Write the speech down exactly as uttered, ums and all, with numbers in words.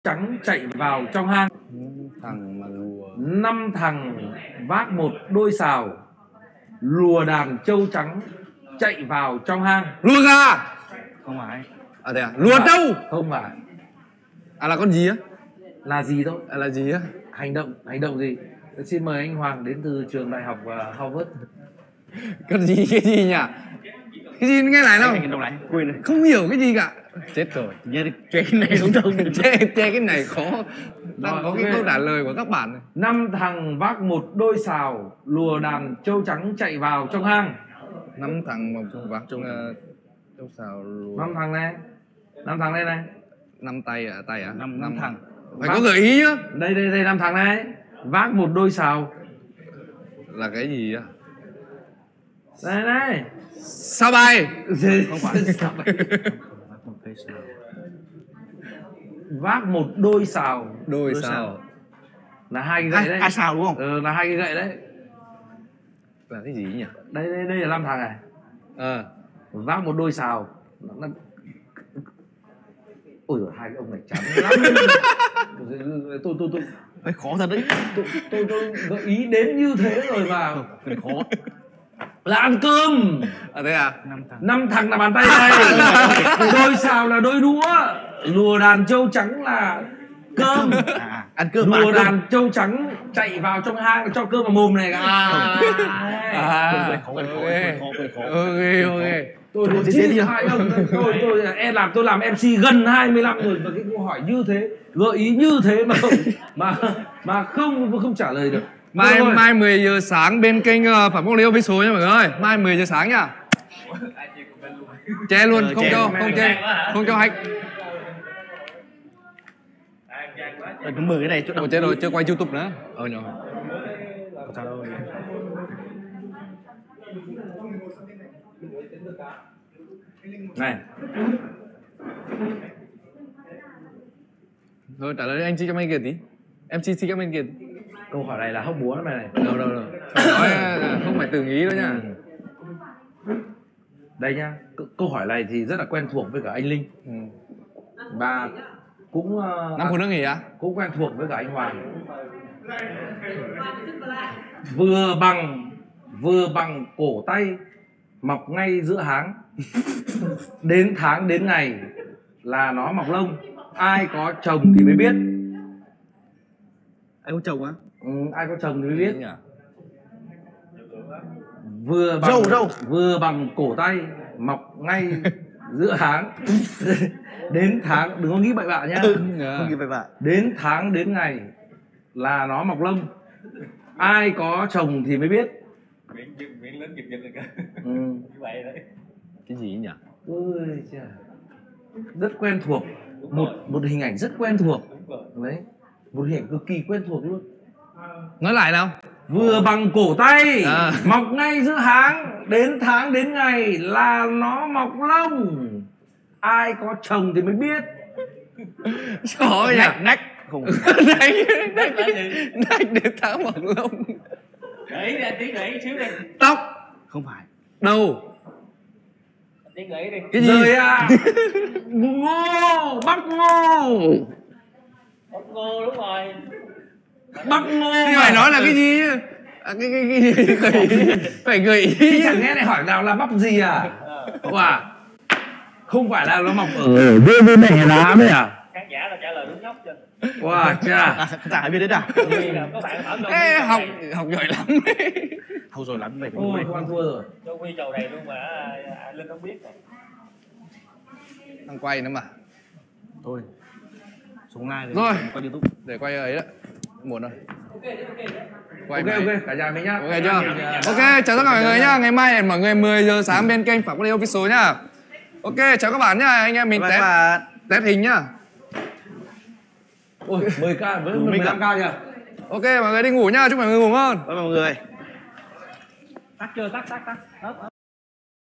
trắng chạy vào trong hang. Thằng mà lùa. Năm thằng vác một đôi sào lùa đàn trâu trắng chạy vào trong hang. Lùa gà. Không phải. À thế à? Lùa trâu. Không phải. À là con gì á? Là gì thôi? À là gì á? Hành động, hành động gì? Xin mời anh Hoàng đến từ trường đại học uh, Harvard. Con gì, cái gì nhỉ? Cái gì nghe lại nào? Đâu lại? Quên rồi. Không hiểu cái gì cả. Chết rồi. Nhớ chơi cái này đúng không? Chơi, chơi cái này khó. Đang Rồi, có okay. cái câu trả lời của các bạn này. Năm thằng vác một đôi sào lùa đàn trâu trắng chạy vào trong hang. Năm thằng mà vác trong trong sào lùa. Năm thằng này. Năm thằng đây này. Năm tay à? Tay à? Năm, năm thằng. Phải Vác... có gợi ý nhá. Đây đây đây năm thằng này. Vác một đôi sào. Là cái gì á? Đây này. Sao bài? Không phải. Vác một đôi sào. Đôi, đôi sào. sào là hai cái gậy đấy. Hai sào đúng không? Ừ, là hai cái gậy đấy. Là cái gì nhỉ? Đây đây đây là năm thằng này. Ờ. Vác một đôi sào. Nó... Ôi giời, hai cái ông này chán lắm. tôi tôi tôi Ê, khó thật đấy. tôi tôi, tôi gợi ý đến như thế rồi mà Cái khó. là ăn cơm. À thế à? Năm thằng. Năm thằng là bàn tay này. Đôi sào là đôi đũa. Lùa đàn trâu trắng là cơm. À, ăn cơm. Lùa đàn trâu trắng chạy vào trong hang cho cơm vào mồm này. À, À, khó, ok. khó, khó. Ok, ok. tôi đùa chi hai ông tôi tôi em làm tôi làm em xê gần hai mươi năm rồi mà cái câu hỏi như thế, gợi ý như thế mà không mà mà không không trả lời được. Mai thôi. Mai mười giờ sáng bên kênh uh, Phạm Quốc Liêu với số nha mọi người ơi. Mai mười giờ sáng nha. Che luôn, không cho, không che, không cho hack. Đừng có mở cái này chỗ Ủa chết rồi, chưa quay YouTube nữa. Ờ nhỏ. Không sao đâu. Này. Thôi trả lời anh chị cho anh kia tí. Em xê cho anh kia. Câu hỏi này là hóc búa này này. Đâu đâu đâu. Nói không phải từ nghĩ đâu nha. Đây nhá, câu hỏi này thì rất là quen thuộc với cả anh Linh. Ừ. Và cũng uh, Năm phút nữa nghỉ á? Cũng quen thuộc với cả anh Hoàng. Vừa bằng vừa bằng cổ tay mọc ngay giữa háng. Đến tháng đến ngày là nó mọc lông. Ai có chồng thì mới biết. Ai có chồng á? Ừ, ai có chồng thì mới biết. Nhỉ? Vừa bằng Râu, râu. vừa bằng cổ tay mọc ngay giữa háng. Đến tháng, đừng có nghĩ bậy bạ nhá. Ừ, không nghĩ bậy bạ. Đến tháng đến ngày là nó mọc lông. Ai có chồng thì mới biết. Miếng lớn giật giật rồi kìa. Ừ. Như vậy đấy. Cái gì nhỉ? Ôi trời. Rất quen thuộc. Một một hình ảnh rất quen thuộc. Đấy. Một hình ảnh cực kỳ quen thuộc luôn. Nói lại nào. Vừa bằng cổ tay à. Mọc ngay giữa háng. Đến tháng đến ngày là nó mọc lông. Ai có chồng thì mới biết. Khó nhỉ? Nách, nách. Không. Nách, nách, nách đến tháng mọc lông. Gãy đi anh tí, gãy xíu đi. Tóc. Không phải. Đầu. Anh tí gãy đi. Cái gì? Rồi à. Ngô. Bắp ngô. Bắp ngô đúng rồi. Bắp ngô. Thì phải nói là cái gì? À, cái cái cái gì? Phải gợi ý. Chẳng nghe này hỏi nào là bắp gì à? Wow. Không phải là nó mọc ở dưới bên mẹ lá đấy à? Khán giả là trả lời đúng nhóc chưa? Wow, cha. À, khán giả biết đấy à? Có bạn hỏi Châu Ê, Huy học này. học giỏi lắm. Học rồi lắm vậy. Ôi, không ăn thua rồi. Châu Huy trầu này luôn mà à, Linh không biết rồi. Đang quay nữa mà. Thôi. Xuống live Rồi. Qua YouTube. Để quay ấy đó. Muộn rồi. Quay Ok, máy. ok, cả nhà mình nhá. Ok chưa? Ok, chào tất cả mọi người nhá. Ngày mai hẹn mọi người mười giờ sáng bên kênh Phạm Quốc Liêu Official nhá. Ok, chào các bạn nhá. Anh em mình Bye test bạn. test hình nhá. Ôi, mười k với mười lăm k kìa. Ok, mọi người đi ngủ nhá. Chúc mọi người ngủ ngon. Bye mọi người. Tắt chưa? Tắt, tắt, tắt. Tắt, tắt.